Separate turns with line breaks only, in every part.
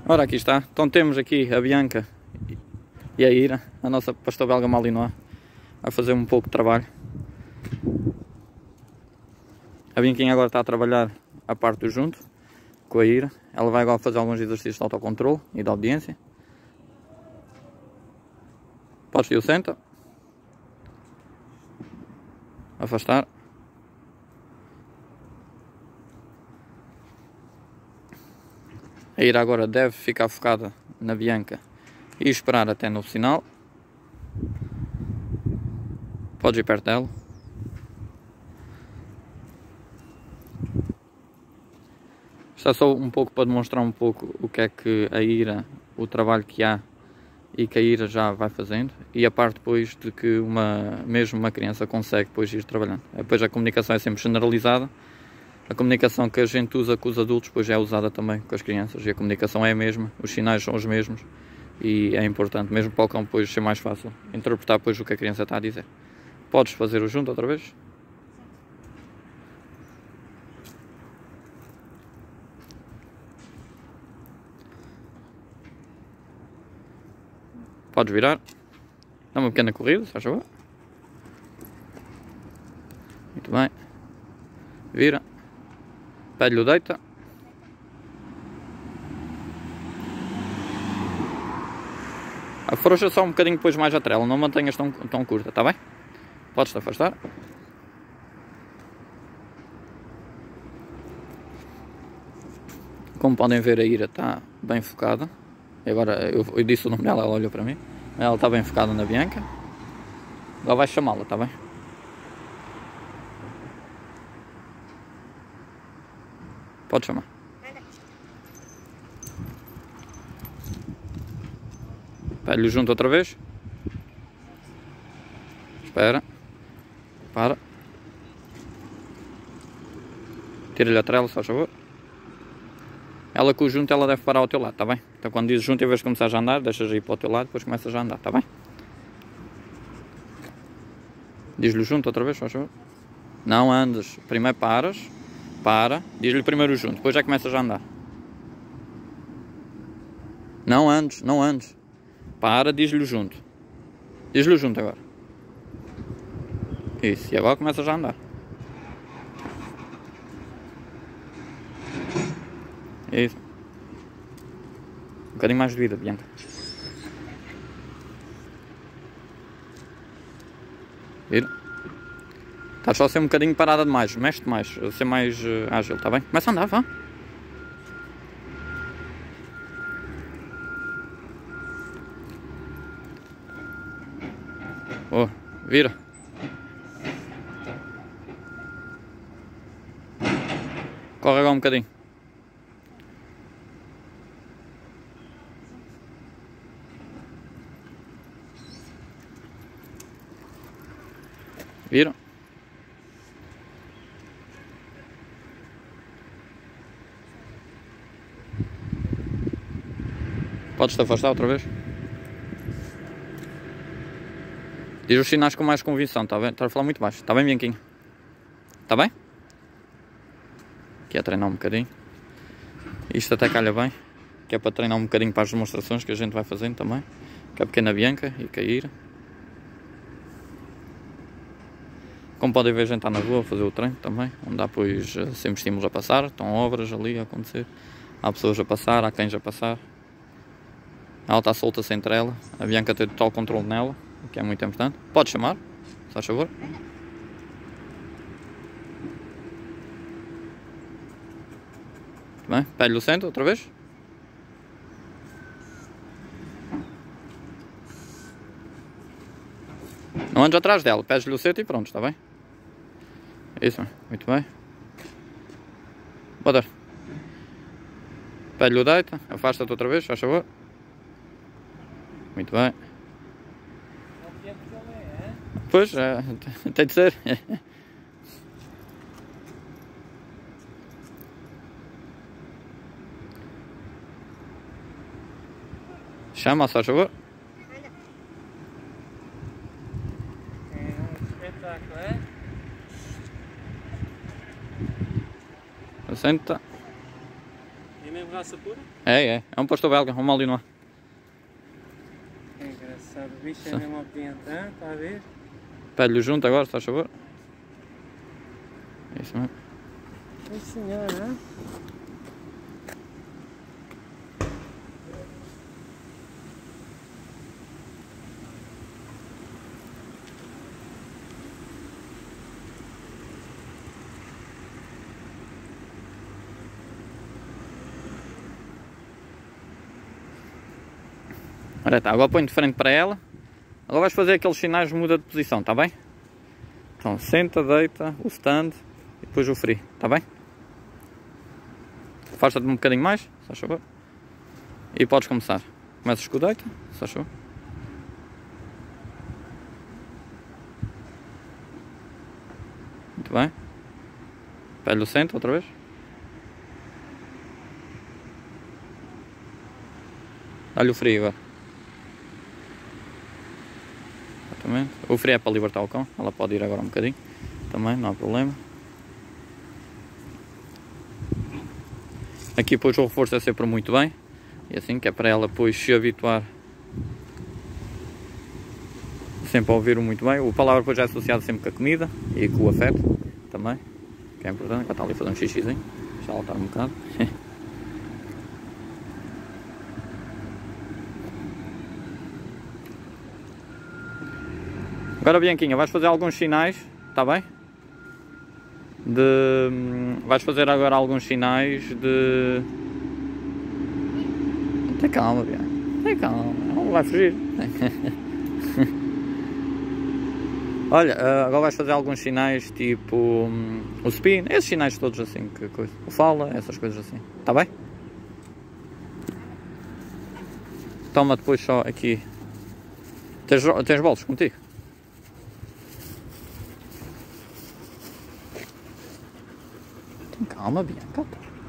Ora, aqui está. Então temos aqui a Bianca e a Ira, a nossa pastor belga Malinois, a fazer um pouco de trabalho. A Bianquinha agora está a trabalhar a parte do junto com a Ira. Ela vai agora fazer alguns exercícios de autocontrole e de obediência. Podes ir o senta. Afastar. A Ira agora deve ficar focada na Bianca e esperar até no sinal. Podes ir perto dela. Isto é só um pouco para demonstrar um pouco o que é que a Ira, o trabalho que há e que a Ira já vai fazendo, e a parte depois de que mesmo uma criança consegue depois ir trabalhando. Depois a comunicação é sempre generalizada. A comunicação que a gente usa com os adultos depois é usada também com as crianças, e a comunicação é a mesma, os sinais são os mesmos, e é importante, mesmo para o cão depois ser mais fácil interpretar depois o que a criança está a dizer. Podes fazer o junto outra vez? Podes virar. Dá uma pequena corrida, se faz favor. Muito bem. Vira. Pede-lhe o deita. Afrouxa só um bocadinho depois mais a trela, não mantenhas tão curta, está bem? Podes-te afastar. Como podem ver, a Ira está bem focada. E agora eu disse o nome dela, ela olhou para mim. Ela está bem focada na Bianca. Agora vais chamá-la, está bem? Pode chamar. Pede-lhe junto outra vez. Espera. Para. Tira-lhe a trela, se faz favor. Ela com o junto, ela deve parar ao teu lado, está bem? Então quando dizes junto, em vez de começar a andar, deixas ir para o teu lado, depois começas a andar, está bem? Diz-lhe junto outra vez, faz favor. Não andes. Primeiro paras. Para. Diz-lhe primeiro junto, depois já começas a andar. Não andes, não andes. Para, diz-lhe junto. Diz-lhe junto agora. Isso, e agora começas a andar. Isso. Um bocadinho mais de vida, Bianca. Vira. Estás só a ser um bocadinho parada demais. Mexe-te mais, a ser mais ágil, está bem? Começa a andar, vá. Oh, vira. Corre agora um bocadinho. Viram? Podes-te afastar outra vez? Diz os sinais com mais convicção, está bem? Estás a falar muito baixo. Está bem, Bianquinho? Está bem? Aqui a treinar um bocadinho. Isto até calha bem. Que é para treinar um bocadinho para as demonstrações que a gente vai fazendo também. Que é a pequena Bianca e cair. Como podem ver, a gente está na rua a fazer o treino também, onde há pois sempre estímulos a passar, estão obras ali a acontecer, há pessoas a passar, há cães a passar. Ela está solta sem trela, a Bianca tem total controle nela, o que é muito importante. Pode chamar, se faz favor. Muito bem, pede-lhe o centro outra vez. Não andes atrás dela, pedes-lhe o centro e pronto, está bem? Isso, muito bem. Bota. Pede-lhe o deita, afasta-te outra vez, faz favor. Muito bem. Pois, tem de ser. Chama, se faz favor.
Espetáculo, é?
Senta.
É mesmo raça pura?
É um pastor belga, um malinois.
É engraçado, o bicho é mesmo obedientão, está a ver?
Pede-lhe junto agora, se faz favor. É isso mesmo.
Sim senhor, não?
Ora tá, agora põe de frente para ela. Agora vais fazer aqueles sinais de muda de posição, está bem? Então senta, deita, o stand e depois o free, está bem? Afasta-te um bocadinho mais, se faz favor. E podes começar. Começas com o deita, se faz favor. Muito bem. Pede-lhe o senta outra vez. Dá-lhe o free agora. Exatamente. O free é para libertar o cão. Ela pode ir agora um bocadinho. Também, não há problema. Aqui depois o reforço é sempre muito bem. E assim que é para ela depois se habituar. Sempre a ouvir muito bem. O palavra depois é associado sempre com a comida e com o afeto também. Que é importante. Ela está ali a fazer um xixizinho. Deixa ela estar um bocado. Agora Bianquinha, vais fazer alguns sinais, está bem? Vais fazer agora alguns sinais de... Tem calma, Bianca. Tem calma, não vai fugir. Olha, agora vais fazer alguns sinais tipo o spin, esses sinais todos assim, que coisa. O fala, essas coisas assim, está bem? Toma depois só aqui. Tens bolos contigo? Calma, Bianca.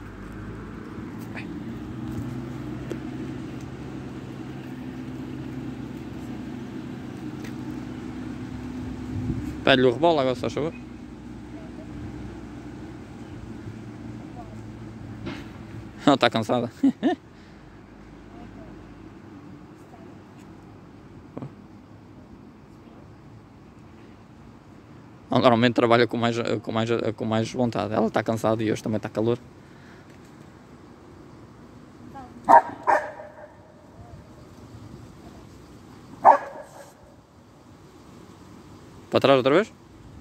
Pede-lhe o rebola agora, se faz favor. Ela está cansada. Ela normalmente trabalha com mais vontade. Ela está cansada e hoje também está calor. Para trás outra vez?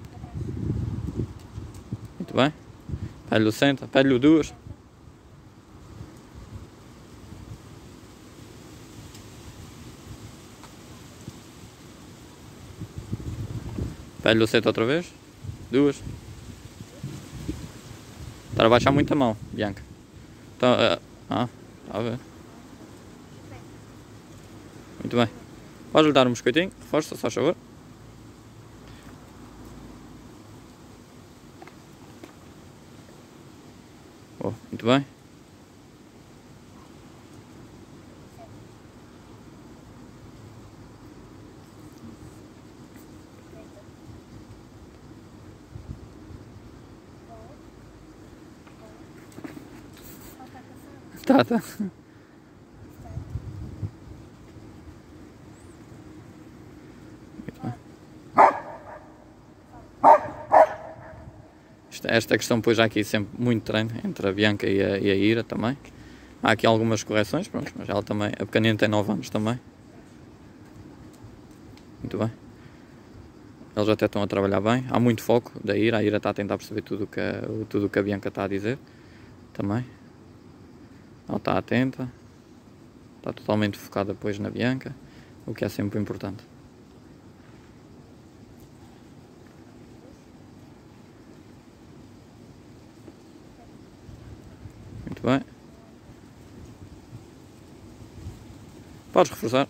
Muito bem. Pede-lhe o senta, pede-lhe o duas. Pede-lhe o senta outra vez. Duas. Está a baixar muito a mão, Bianca. Então, está a ver. Muito bem. Podes-lhe dar um biscoitinho, reforça, se faz favor. Oh, muito bem. Tá. Esta questão depois há aqui sempre muito treino entre a Bianca e a Ira também. Há aqui algumas correções, pronto, mas ela também, a pequenina tem 9 anos também. Muito bem. Eles até estão a trabalhar bem. Há muito foco da Ira, a Ira está a tentar perceber tudo o que a Bianca está a dizer também. Ela está atenta, está totalmente focada depois na Bianca, o que é sempre importante. Muito bem. Podes reforçar.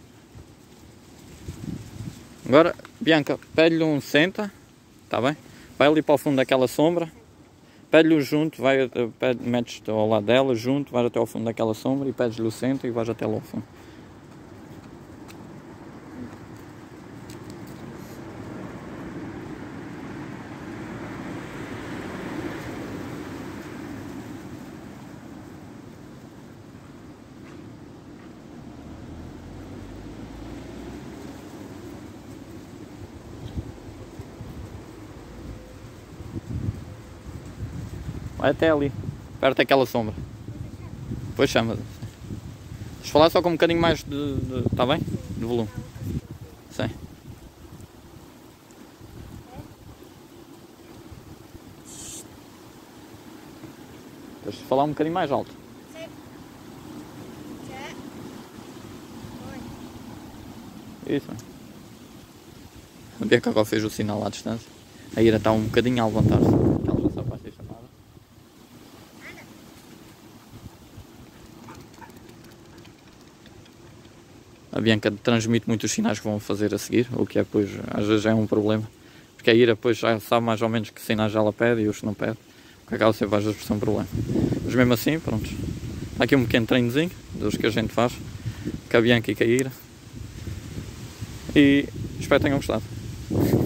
Agora, Bianca, pede-lhe um senta, está bem? Vai ali para o fundo daquela sombra. Pede-lhe o junto, metes-te ao lado dela, junto, vais até ao fundo daquela sombra e pedes-lhe o senta e vais até lá ao fundo. Vai até ali, perto daquela sombra. Depois chama. Deixa falar só com um bocadinho mais de tá bem? De volume. Sim. Deixa de falar um bocadinho mais alto. Isso. A Bianca agora fez o sinal à distância. A Ira está um bocadinho a levantar-se. Ela já sabe que vai ser chamada. A Bianca transmite muitos sinais que vão fazer a seguir, o que é, pois, às vezes é um problema. Porque a Ira, pois, já sabe mais ou menos que sinais ela pede e os que não pede. O que acaba sempre às vezes por ser um problema. Mas mesmo assim, pronto. Há aqui um pequeno treinozinho dos que a gente faz. Com a Bianca e com a Ira. E espero que tenham gostado.